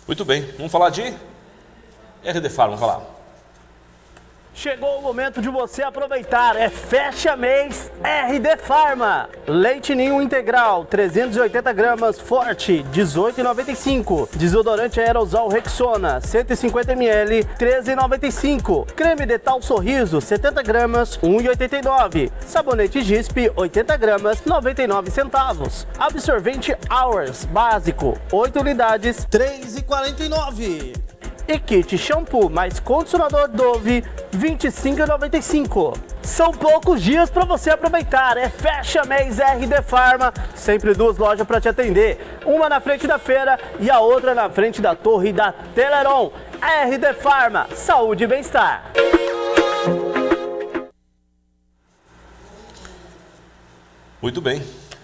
Muito bem, vamos falar de RD Farma, vamos falar. Chegou o momento de você aproveitar, é fecha mês RD Farma. Leite ninho integral, 380 gramas, forte, 18,95. Desodorante aerosol Rexona, 150 ml, 13,95. Creme Detal Sorriso, 70 gramas, 1,89. Sabonete Gispe, 80 gramas, 99 centavos. Absorvente Hours, básico, 8 unidades, 3,49. E kit shampoo mais condicionador Dove, R$ 25,95. São poucos dias para você aproveitar. É fecha mês RD Farma. Sempre duas lojas para te atender. Uma na frente da feira e a outra na frente da torre da Teleron. RD Farma, saúde e bem-estar. Muito bem.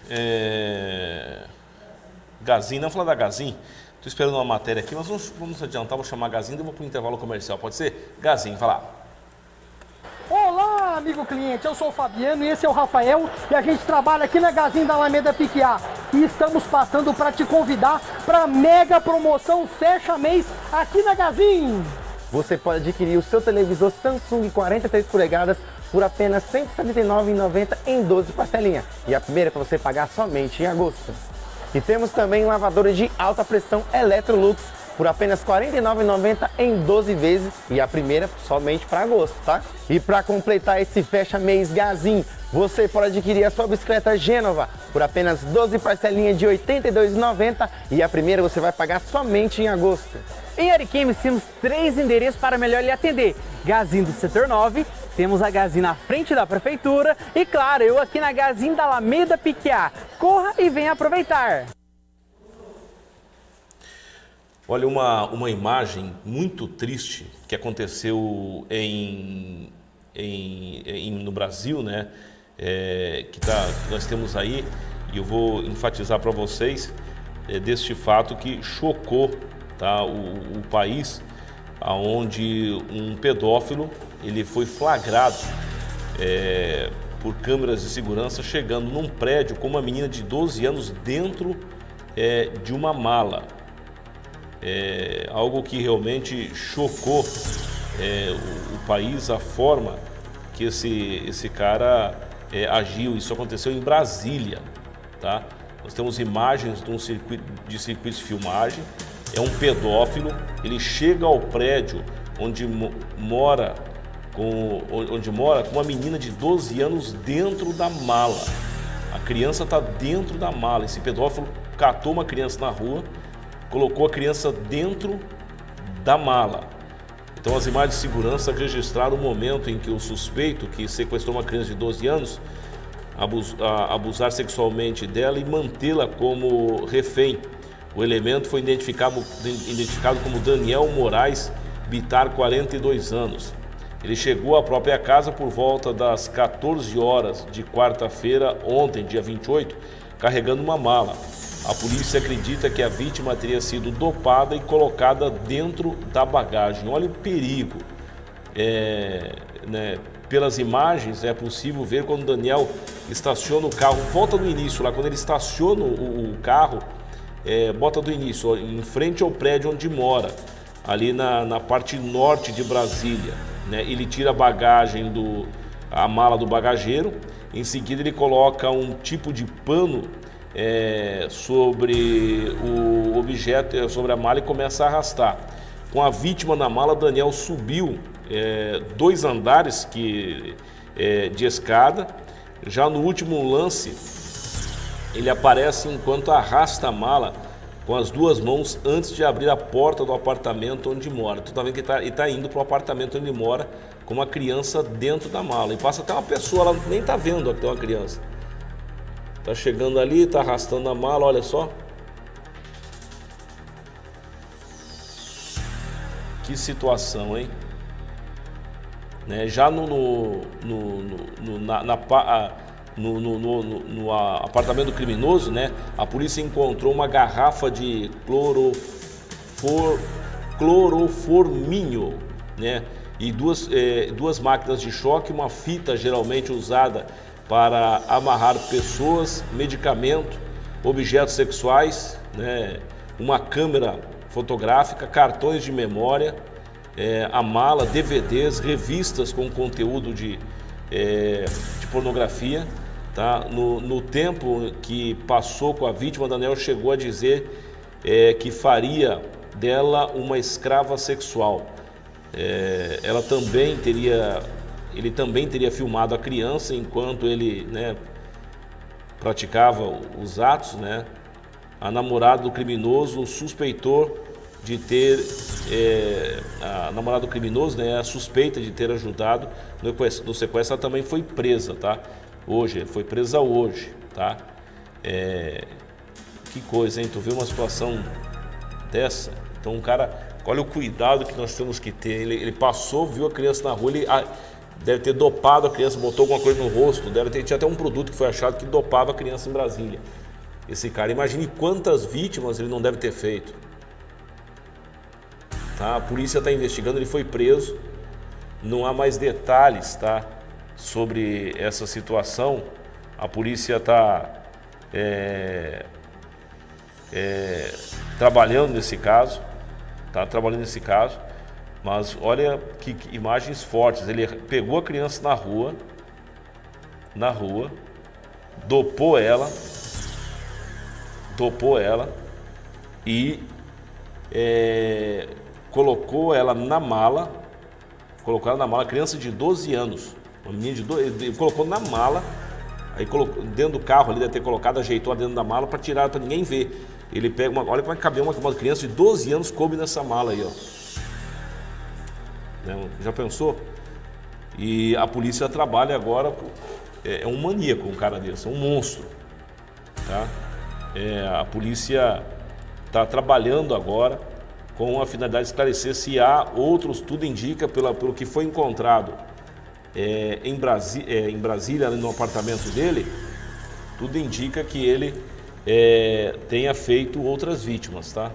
Gazinho, não falar da Gazinho. Estou esperando uma matéria aqui, mas vamos adiantar, vou chamar a Gazinho e vou para o intervalo comercial. Pode ser? Gazinho, vai lá. Olá, amigo cliente, eu sou o Fabiano e esse é o Rafael e a gente trabalha aqui na Gazinho da Alameda Piquiá. E estamos passando para te convidar para a mega promoção fecha mês aqui na Gazinho. Você pode adquirir o seu televisor Samsung 43 polegadas por apenas R$ 179,90 em 12 parcelinhas. E a primeira é para você pagar somente em agosto. E temos também lavadora de alta pressão Electrolux por apenas R$ 49,90 em 12 vezes e a primeira somente para agosto, tá? E para completar esse fecha mês Gazinho, você pode adquirir a sua bicicleta Gênova por apenas 12 parcelinhas de R$ 82,90 e a primeira você vai pagar somente em agosto. Em Ariquemes temos 3 endereços para melhor lhe atender. Gazinho do Setor 9, temos a Gazinho na frente da Prefeitura e, claro, eu aqui na Gazinho da Alameda Piquiá. Corra e venha aproveitar! Olha, uma imagem muito triste que aconteceu no Brasil, né? Nós temos aí, e eu vou enfatizar para vocês deste fato que chocou, tá, o país, onde um pedófilo ele foi flagrado por câmeras de segurança chegando num prédio com uma menina de 12 anos dentro de uma mala. Algo que realmente chocou o país, a forma que esse cara agiu. Isso aconteceu em Brasília, tá? Nós temos imagens de circuito de filmagem. É um pedófilo, ele chega ao prédio onde mora com uma menina de 12 anos dentro da mala. A criança está dentro da mala. Esse pedófilo catou uma criança na rua, colocou a criança dentro da mala. Então as imagens de segurança registraram o momento em que o suspeito, que sequestrou uma criança de 12 anos, abusar sexualmente dela e mantê-la como refém. O elemento foi identificado como Daniel Moraes Bitar, 42 anos. Ele chegou à própria casa por volta das 14 horas de quarta-feira, ontem, dia 28, carregando uma mala. A polícia acredita que a vítima teria sido dopada e colocada dentro da bagagem. Olha o perigo. Pelas imagens é possível ver quando Daniel estaciona o carro. Volta no início lá, quando ele estaciona o carro, bota do início, em frente ao prédio onde mora, ali na parte norte de Brasília, né? Ele tira a mala do bagageiro. Em seguida ele coloca um tipo de pano sobre o objeto, sobre a mala, e começa a arrastar. Com a vítima na mala, Daniel subiu 2 andares de escada. Já no último lance, ele aparece enquanto arrasta a mala com as 2 mãos antes de abrir a porta do apartamento onde mora. Tu tá vendo que ele tá indo para o apartamento onde mora com uma criança dentro da mala. E passa até uma pessoa, ela nem tá vendo que tem uma criança. Tá chegando ali, tá arrastando a mala, olha só. Que situação, hein? Né? Já no apartamento do criminoso, né, a polícia encontrou uma garrafa de cloroformínio, né, e duas máquinas de choque, uma fita geralmente usada para amarrar pessoas, medicamento, objetos sexuais, né, uma câmera fotográfica, cartões de memória, a mala, DVDs, revistas com conteúdo de pornografia. Tá? No tempo que passou com a vítima, Daniel chegou a dizer que faria dela uma escrava sexual. Ele também teria filmado a criança enquanto ele, né, praticava os atos, né? A namorada do criminoso suspeitou de ter, a namorada do criminoso, né, a suspeita de ter ajudado no sequestro, ela também foi presa, tá? Hoje, foi presa hoje, tá? Que coisa, hein? Tu vê uma situação dessa? Então o cara, olha o cuidado que nós temos que ter. Ele passou, viu a criança na rua, ele deve ter dopado a criança, botou alguma coisa no rosto, tinha até um produto que foi achado que dopava a criança em Brasília. Esse cara, imagine quantas vítimas ele não deve ter feito. Tá? A polícia está investigando, ele foi preso, não há mais detalhes, tá, sobre essa situação. A polícia está trabalhando nesse caso, mas olha que imagens fortes. Ele pegou a criança na rua, dopou ela e colocou ela na mala, criança de 12 anos, uma menina de 12, ele colocou na mala, aí colocou dentro do carro, ali deve ter colocado, ajeitou dentro da mala para tirar, para ninguém ver. Ele pega olha como é que cabia uma criança de 12 anos, coube nessa mala aí, ó. Já pensou? E a polícia trabalha agora, é um maníaco, um cara desse, é um monstro, tá? A polícia está trabalhando agora com a finalidade de esclarecer se há outros, tudo indica, pelo que foi encontrado em Brasília, no apartamento dele, tudo indica que ele tenha feito outras vítimas, tá?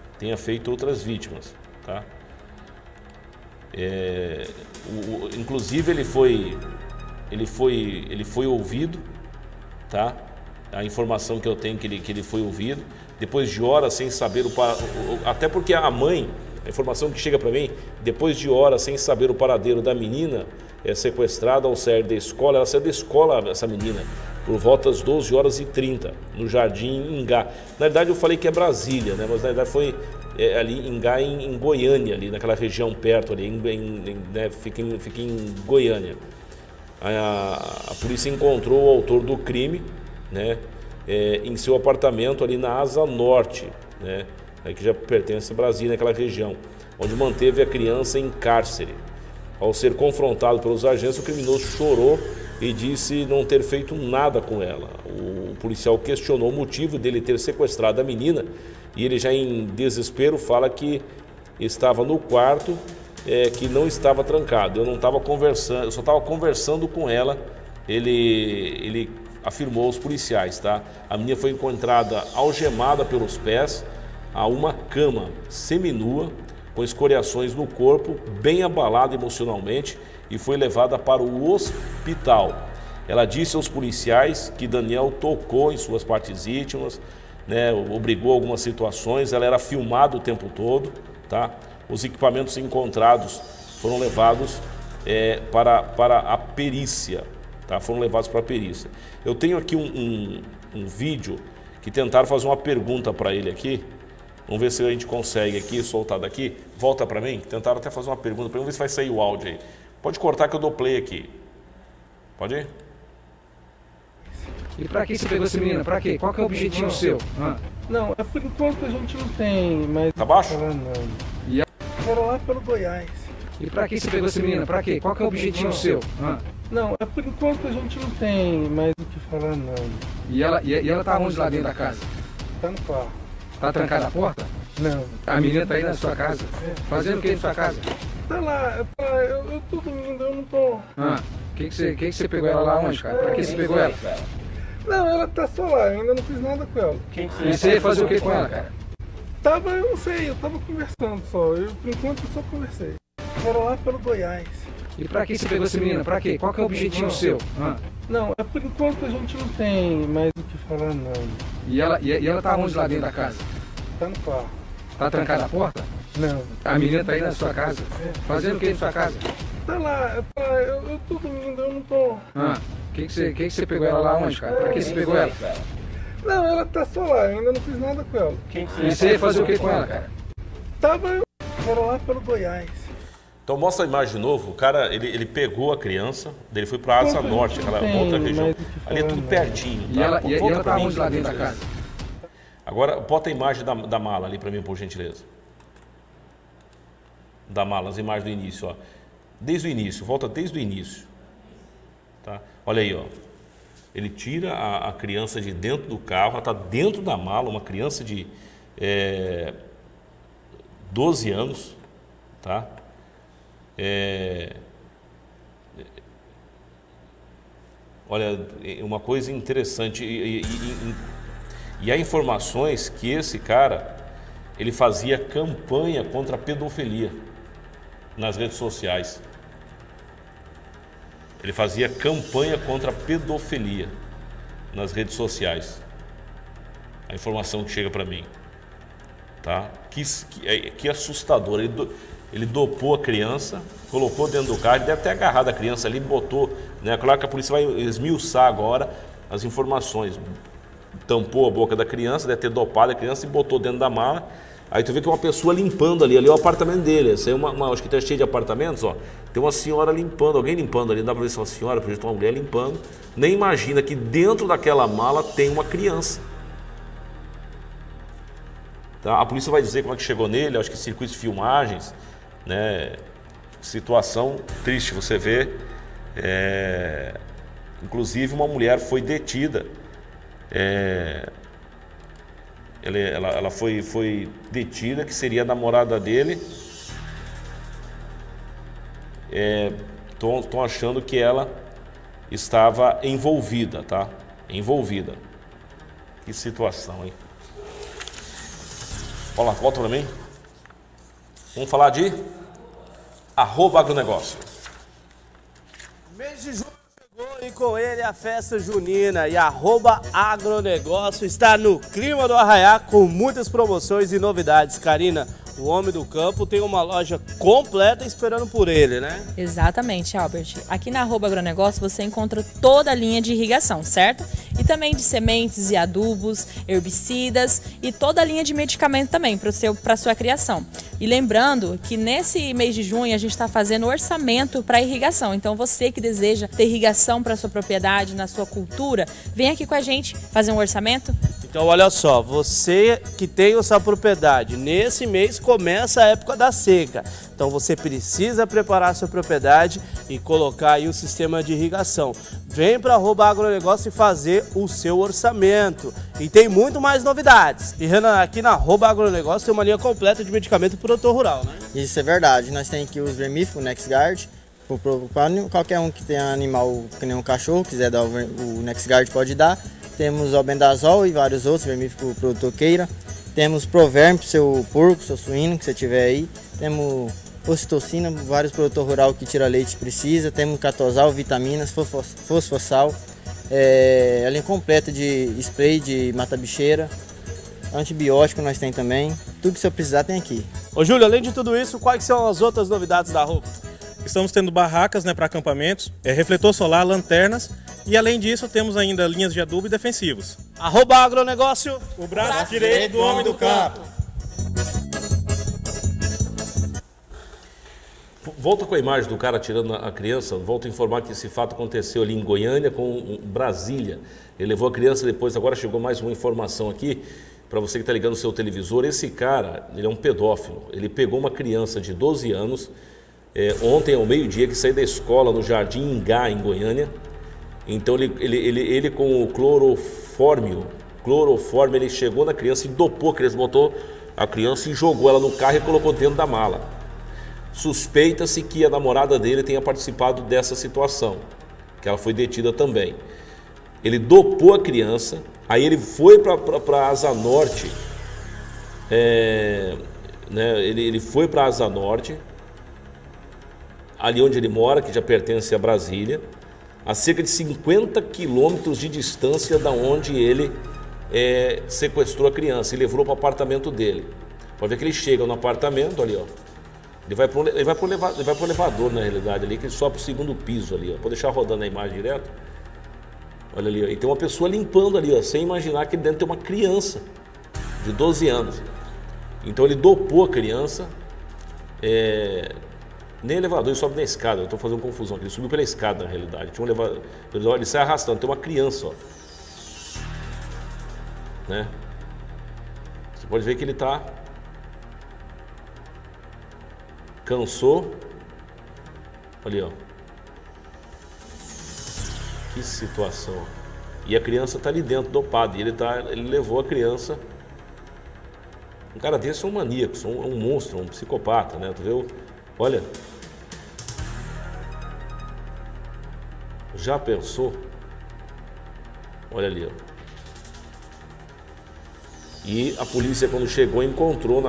Inclusive ele foi ouvido, tá? A informação que eu tenho que ele foi ouvido depois de horas sem saber até porque a mãe, a informação que chega para mim, depois de horas sem saber o paradeiro da menina sequestrada ao sair da escola. Ela saiu da escola, essa menina, por volta das 12h30 no Jardim Ingá. Na verdade eu falei que é Brasília, né? Mas na verdade foi ali Ingá, em Goiânia, ali naquela região perto ali, né? fica em Goiânia. A polícia encontrou o autor do crime, né? Em seu apartamento ali na Asa Norte, né? Aí que já pertence a Brasília, naquela região, onde manteve a criança em cárcere. Ao ser confrontado pelos agentes, o criminoso chorou e disse não ter feito nada com ela. O policial questionou o motivo dele ter sequestrado a menina e ele, já em desespero, fala que estava no quarto, que não estava trancado. Eu não estava conversando, eu só estava conversando com ela. Ele afirmou aos policiais, tá? A menina foi encontrada algemada pelos pés a uma cama seminua, com escoriações no corpo, bem abalada emocionalmente, e foi levada para o hospital. Ela disse aos policiais que Daniel tocou em suas partes íntimas, né, obrigou algumas situações. Ela era filmada o tempo todo, tá? Os equipamentos encontrados foram levados para a perícia, tá? Foram levados para a perícia. Eu tenho aqui um vídeo que tentaram fazer uma pergunta para ele aqui. Vamos ver se a gente consegue aqui, soltar daqui. Volta para mim. Tentaram até fazer uma pergunta para mim. Vamos ver se vai sair o áudio aí. Pode cortar que eu dou play aqui. Pode ir? E pra que você pegou essa menina? Pra quê? Qual que é o objetivo seu? Não, por enquanto a gente não tem, mas... Tá baixo? E Era lá pelo Goiás. E pra que você pegou essa menina? Pra quê? Qual que é o objetivo seu? Não, por enquanto a gente não tem mais o que falar, não. E ela tá onde lá dentro da casa? Tá no carro. Tá trancada a porta? Não. A menina tá aí na sua casa? Fazendo o que na sua casa? Tá lá, eu tô dormindo, eu não tô... Que você pegou ela lá onde, cara? Pra que você pegou ela? Não, ela tá só lá, eu ainda não fiz nada com ela. E você ia fazer o que com ela, cara? Eu não sei, eu tava conversando só, por enquanto eu só conversei. Era lá pelo Goiás. E pra que você pegou essa menina? Pra quê? Qual que é o objetivo seu? Não, por enquanto a gente não tem mais o que falar, não. E ela tá onde lá dentro da casa? Tá no carro. Tá trancada a porta? Não. A menina tá aí na sua casa? Fazendo o que na sua casa? Tá lá, eu tô dormindo, eu não tô... Que você pegou ela lá onde, cara? Pra que você pegou ela? Não, ela tá só lá, eu ainda não fiz nada com ela. E você ia fazer o que com ela, cara? Era lá pelo Goiás. Então mostra a imagem de novo. O cara, ele pegou a criança, ele foi para a Asa Norte, aquela outra região. Ali é tudo pertinho. Tá? E ela tá onde lá dentro da casa? Agora, bota a imagem da mala ali para mim, por gentileza. Da mala, as imagens do início, ó. Desde o início, volta desde o início. Tá? Olha aí, ó. Ele tira a criança de dentro do carro, ela está dentro da mala, uma criança de 12 anos, tá? Olha, uma coisa interessante, e há informações que esse cara, ele fazia campanha contra a pedofilia nas redes sociais. Ele fazia campanha contra a pedofilia nas redes sociais. A informação que chega para mim, tá? Que assustador. Ele dopou a criança, colocou dentro do carro, deve ter agarrado a criança ali, botou, né? Claro que a polícia vai esmiuçar agora as informações. Tampou a boca da criança, deve ter dopado a criança e botou dentro da mala. Aí tu vê que é uma pessoa limpando ali é o apartamento dele. Essa aí é acho que tá cheio de apartamentos, ó. Tem uma senhora limpando, alguém limpando ali, não dá pra ver se é uma senhora, por exemplo, uma mulher limpando. Nem imagina que dentro daquela mala tem uma criança. Tá? A polícia vai dizer como é que chegou nele, acho que circuitos de filmagens, né? Situação triste, você vê. Inclusive uma mulher foi detida. Ela foi detida, que seria a namorada dele. Estão achando que ela estava envolvida, tá? Envolvida. Que situação, hein? Olha lá, volta para mim. Vamos falar de @agronegócio. Mês de junho chegou e com ele a festa junina e @agronegócio está no clima do Arraiá com muitas promoções e novidades. Karina, o homem do campo tem uma loja completa esperando por ele, né? Exatamente, Albert. Aqui na @agronegócio você encontra toda a linha de irrigação, certo? E também de sementes e adubos, herbicidas e toda a linha de medicamento também para sua criação. E lembrando que nesse mês de junho a gente está fazendo orçamento para irrigação. Então você que deseja ter irrigação para sua propriedade, na sua cultura, vem aqui com a gente fazer um orçamento. Então olha só, você que tem a sua propriedade, nesse mês começa a época da seca. Então você precisa preparar a sua propriedade e colocar aí o sistema de irrigação. Vem para @agronegócio e fazer o seu orçamento. E tem muito mais novidades. E Renan, aqui na @agronegócio tem uma linha completa de medicamento produtor rural, né? Isso é verdade. Nós temos aqui os vermífugos, o NexGard. Para qualquer um que tenha animal que nem um cachorro, quiser dar o NexGard pode dar. Temos o albendazol e vários outros vermífugos que o produtor queira. Temos Proverm para o seu porco, seu suíno que você tiver aí. Temos ocitocina, vários produtor rural que tira leite precisa. Temos catosal, vitaminas, fosfossal. A linha completa de spray de mata-bicheira. Antibiótico nós tem também. Tudo que você precisar tem aqui. Ô Júlio, além de tudo isso, quais são as outras novidades da roupa? Estamos tendo barracas, né, para acampamentos, refletor solar, lanternas e além disso temos ainda linhas de adubo e defensivos. @agronegócio, o braço direito do homem do campo. Volta com a imagem do cara tirando a criança. Volto a informar que esse fato aconteceu ali em Goiânia com Brasília. Ele levou a criança depois, agora chegou mais uma informação aqui para você que está ligando o seu televisor. Esse cara, ele é um pedófilo. Ele pegou uma criança de 12 anos, ontem ao meio-dia, que saiu da escola no Jardim Ingá, em Goiânia. Então ele com o clorofórmio, ele chegou na criança e dopou a criança, botou a criança e jogou ela no carro e colocou dentro da mala. Suspeita-se que a namorada dele tenha participado dessa situação, que ela foi detida também. Ele dopou a criança, aí ele foi para a Asa Norte, ele foi para a Asa Norte, ali onde ele mora, que já pertence a Brasília, a cerca de 50 quilômetros de distância da onde ele sequestrou a criança e levou para o apartamento dele. Pode ver que ele chega no apartamento ali, ó. Ele vai pro elevador, na realidade, ali, que ele sobe pro segundo piso ali, ó. Pode deixar rodando a imagem direto. Olha ali, ó. E tem uma pessoa limpando ali, ó, sem imaginar que dentro tem uma criança de 12 anos. Então ele dopou a criança, nem elevador, ele sobe na escada. Eu estou fazendo confusão aqui, ele subiu pela escada na realidade. Tinha um elevador, ele sai arrastando, tem uma criança, ó. Né? Você pode ver que ele tá... Cansou. Ali, ó. Que situação. E a criança tá ali dentro, dopada. E ele levou a criança. Um cara desse é um maníaco, um monstro, um psicopata, né? Tu viu? Olha. Já pensou? Olha ali, ó. E a polícia, quando chegou, encontrou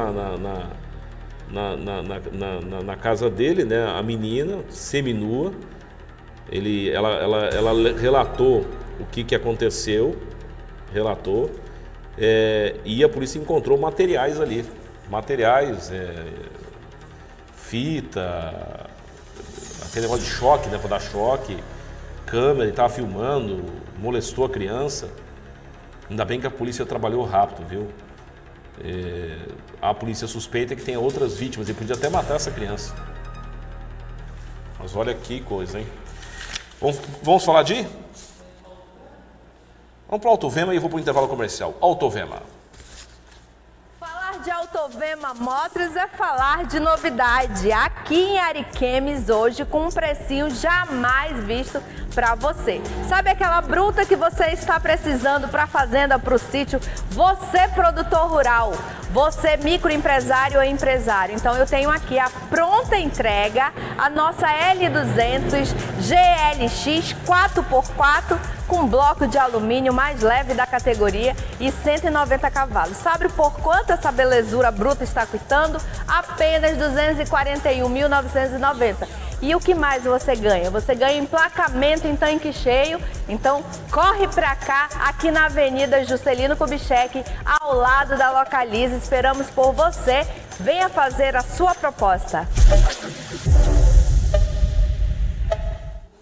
na casa dele, né, a menina seminua. Ela relatou o que aconteceu, relatou, e a polícia encontrou materiais ali, fita, aquele negócio de choque, né, para dar choque, câmera, ele estava filmando, molestou a criança. Ainda bem que a polícia trabalhou rápido, viu? A polícia suspeita que tem outras vítimas e podia até matar essa criança. Mas olha que coisa, hein? Vamos falar de? Vamos para o Autovema e eu vou para o intervalo comercial. Autovema. Falar de Autovema Motors é falar de novidade. Aqui em Ariquemes hoje com um precinho jamais visto para você. Sabe aquela bruta que você está precisando para a fazenda, para o sítio? Você produtor rural, você microempresário ou empresário. Então eu tenho aqui a pronta entrega, a nossa L200 GLX 4x4 com bloco de alumínio mais leve da categoria e 190 cavalos. Sabe por quanto essa belezura bruta está custando? Apenas R$ 241.990. E o que mais você ganha? Você ganha emplacamento em tanque cheio. Então corre pra cá, aqui na Avenida Juscelino Kubitschek, ao lado da Localize. Esperamos por você. Venha fazer a sua proposta.